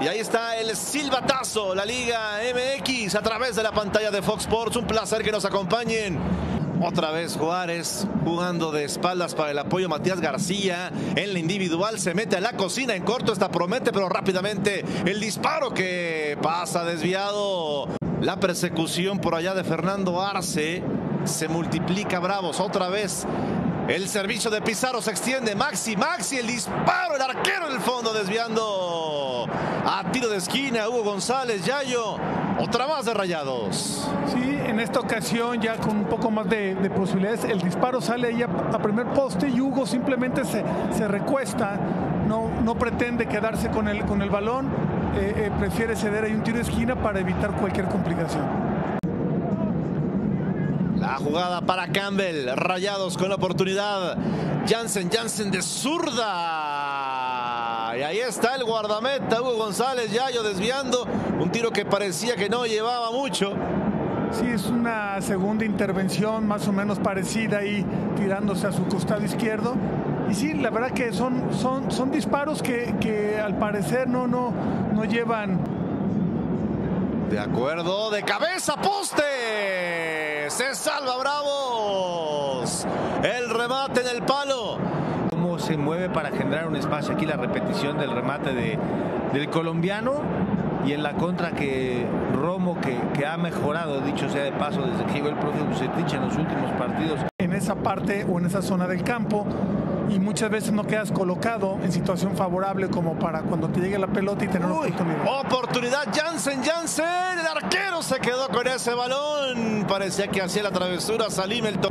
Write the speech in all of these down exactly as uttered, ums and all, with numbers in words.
Y ahí está el silbatazo, la Liga M X a través de la pantalla de Fox Sports. Un placer que nos acompañen. Otra vez Juárez jugando de espaldas para el apoyo. Matías García en la individual se mete a la cocina en corto. Esta promete, pero rápidamente el disparo que pasa desviado. La persecución por allá de Fernando Arce. Se multiplica Bravos otra vez. El servicio de Pizarro se extiende. Maxi, Maxi, el disparo, el arquero en el fondo desviando a tiro de esquina. Hugo González, Yayo, otra más de Rayados. Sí, en esta ocasión ya con un poco más de, de posibilidades. El disparo sale ahí a, a primer poste y Hugo simplemente se, se recuesta. No, no pretende quedarse con el, con el balón. Eh, eh, prefiere ceder ahí un tiro de esquina para evitar cualquier complicación. La jugada para Campbell, Rayados con la oportunidad. Jansen, Jansen de zurda. Y ahí está el guardameta, Hugo González, Yayo desviando. Un tiro que parecía que no llevaba mucho. Sí, es una segunda intervención más o menos parecida ahí, tirándose a su costado izquierdo. Y sí, la verdad que son, son, son disparos que, que al parecer no, no, no llevan. De acuerdo, de cabeza, poste. Se salva Bravos. El remate en el palo. Cómo se mueve para generar un espacio. Aquí la repetición del remate de, del colombiano. Y en la contra que Romo, que, que ha mejorado, dicho sea de paso, desde que llegó el profe Vucetich en los últimos partidos. En esa parte o en esa zona del campo. Y muchas veces no quedas colocado en situación favorable como para cuando te llegue la pelota y tener una oportunidad. Oportunidad, Jansen, Jansen. El arquero se quedó con ese balón. Parecía que hacía la travesura Salim el to...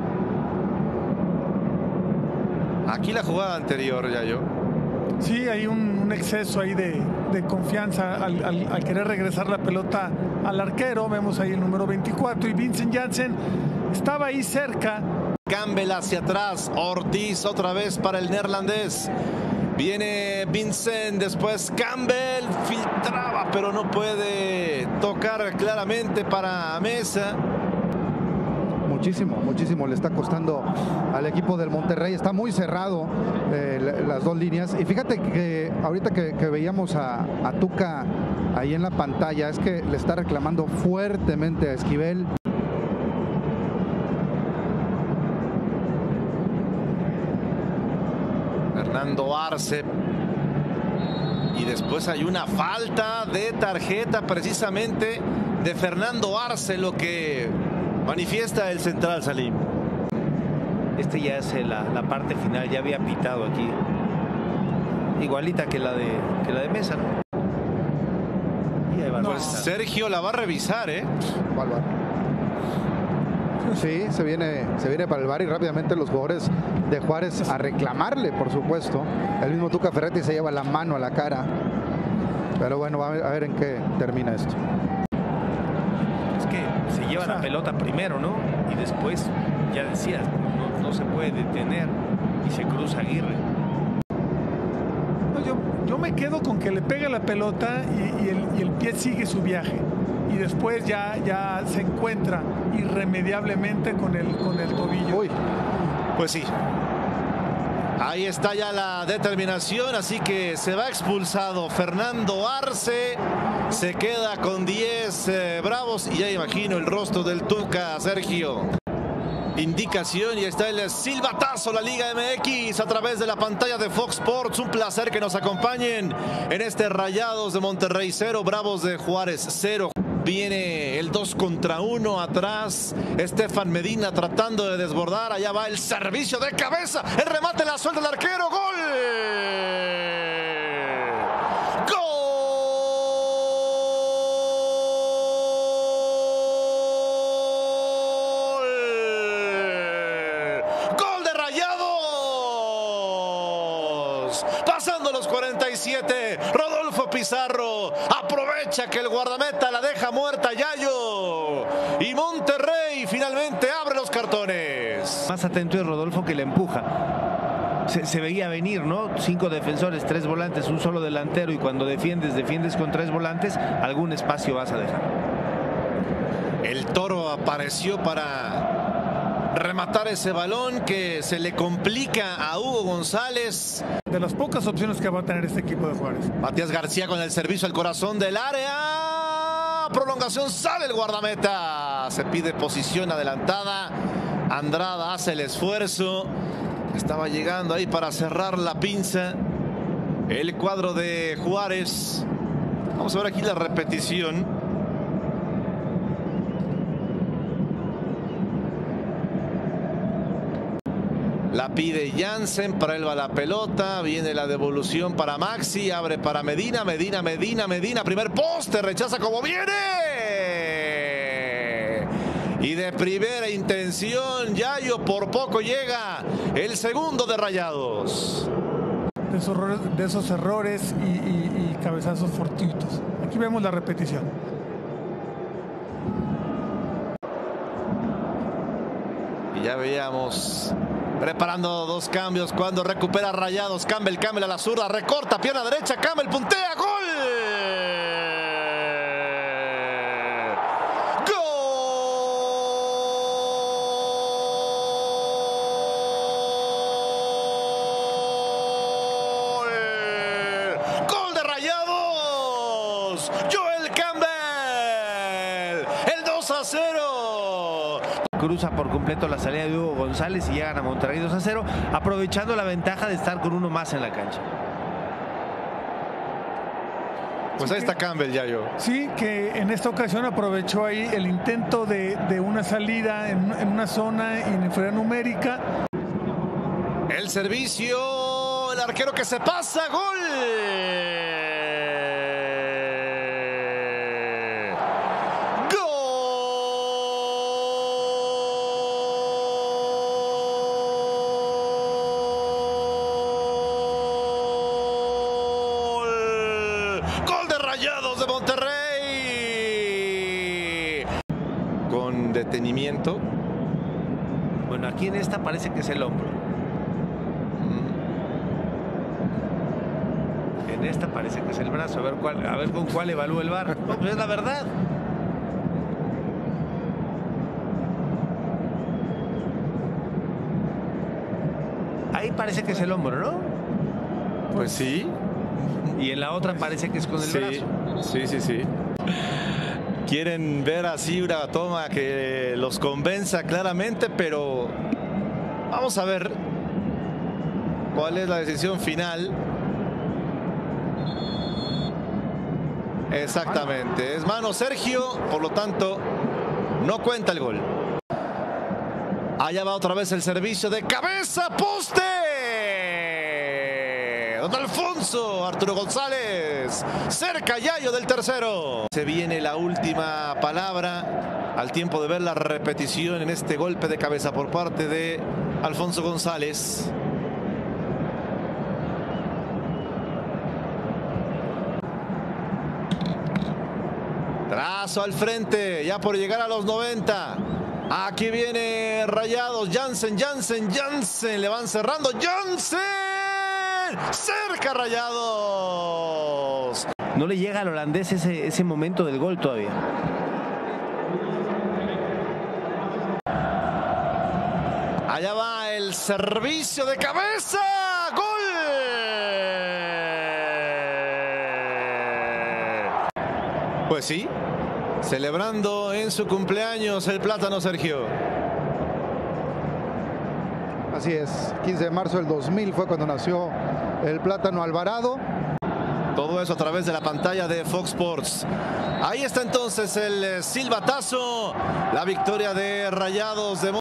Aquí la jugada anterior, Yayo. Sí, hay un, un exceso ahí de, de confianza al, al, al querer regresar la pelota al arquero. Vemos ahí el número veinticuatro y Vincent Janssen estaba ahí cerca. Campbell hacia atrás, Ortiz otra vez para el neerlandés. Viene Vincent, después Campbell, filtraba, pero no puede tocar claramente para Mesa. Muchísimo, muchísimo le está costando al equipo del Monterrey. Está muy cerrado eh, las dos líneas. Y fíjate que ahorita que, que veíamos a, a Tuca ahí en la pantalla, es que le está reclamando fuertemente a Esquivel. Fernando Arce. Y después hay una falta de tarjeta precisamente de Fernando Arce, lo que manifiesta el central, Salim. Este ya es la, la parte final, ya había pitado aquí. Igualita que la de, que la de Mesa, ¿no? Y ahí va, pues Sergio la va a revisar, ¿eh? ¿Cuál va? Sí, se viene, se viene para el V A R y rápidamente los jugadores de Juárez a reclamarle, por supuesto. El mismo Tuca Ferretti se lleva la mano a la cara. Pero bueno, va a ver, a ver en qué termina esto. Es que se lleva o sea, la pelota primero, ¿no? Y después, ya decías, no, no se puede detener y se cruza Aguirre. No, yo, yo me quedo con que le pega la pelota y, y, el, y el pie sigue su viaje. Y después ya, ya se encuentra irremediablemente con el, con el tobillo. Uy, pues sí. Ahí está ya la determinación, así que se va expulsado Fernando Arce. Se queda con diez eh, Bravos y ya imagino el rostro del Tuca, Sergio. Indicación y está el silbatazo, la Liga M X a través de la pantalla de Fox Sports. Un placer que nos acompañen en este Rayados de Monterrey cero, Bravos de Juárez cero. Viene el dos contra uno atrás. Estefan Medina tratando de desbordar. Allá va el servicio de cabeza. El remate la suelta el arquero. ¡Gol! ¡Gol! ¡Gol de Rayados! Pasando los cuarenta y siete. Rodolfo Pizarro aprovecha que el guardameta la deja muerta, Yayo, y Monterrey finalmente abre los cartones. Más atento es Rodolfo, que le empuja. Se, se veía venir, ¿no? Cinco defensores, tres volantes, un solo delantero, y cuando defiendes, defiendes con tres volantes, algún espacio vas a dejar. El Toro apareció para rematar ese balón que se le complica a Hugo González. De las pocas opciones que va a tener este equipo de Juárez. Matías García con el servicio al corazón del área. Prolongación, sale el guardameta. Se pide posición adelantada. Andrada hace el esfuerzo. Estaba llegando ahí para cerrar la pinza el cuadro de Juárez. Vamos a ver aquí la repetición. La pide Jansen, para él va la pelota, viene la devolución para Maxi, abre para Medina, Medina, Medina, Medina, primer poste, rechaza como viene. Y de primera intención, Yayo por poco llega el segundo de Rayados. De esos errores, de esos errores y, y, y cabezazos fortuitos. Aquí vemos la repetición. Y ya veíamos preparando dos cambios cuando recupera Rayados. Campbell, Campbell a la zurda, recorta, pierna derecha, Campbell puntea, ¡gol! Joel Campbell, el dos a cero. Cruza por completo la salida de Hugo González y llegan a Monterrey dos a cero, aprovechando la ventaja de estar con uno más en la cancha. Pues ahí está Campbell, Yayo. Sí, que en esta ocasión aprovechó ahí el intento de, de una salida en, en una zona inferioridad numérica. El servicio, el arquero que se pasa, gol. Gol de Rayados de Monterrey. Con detenimiento. Bueno, aquí en esta parece que es el hombro. En esta parece que es el brazo. A ver, cuál, a ver con cuál evalúa el V A R. No, pues es la verdad. Ahí parece que es el hombro, ¿no? Pues sí. Y en la otra parece que es con el sí, brazo. Sí, sí, sí. Quieren ver así una toma que los convenza claramente, pero vamos a ver cuál es la decisión final. Exactamente, es mano Sergio, por lo tanto no cuenta el gol. Allá va otra vez el servicio de cabeza, poste. Don Alfonso, Arturo González, cerca Yayo del tercero. Se viene la última palabra al tiempo de ver la repetición en este golpe de cabeza por parte de Alfonso González. Trazo al frente, ya por llegar a los noventa. Aquí viene Rayados, Jansen, Jansen, Jansen, le van cerrando, Jansen. Cerca Rayados. No le llega al holandés ese, ese momento del gol todavía. Allá va el servicio de cabeza. ¡Gol! Pues sí, celebrando en su cumpleaños el plátano, Sergio. Así es, quince de marzo del dos mil fue cuando nació el Plátano Alvarado. Todo eso a través de la pantalla de Fox Sports. Ahí está entonces el silbatazo, la victoria de Rayados de Monterrey.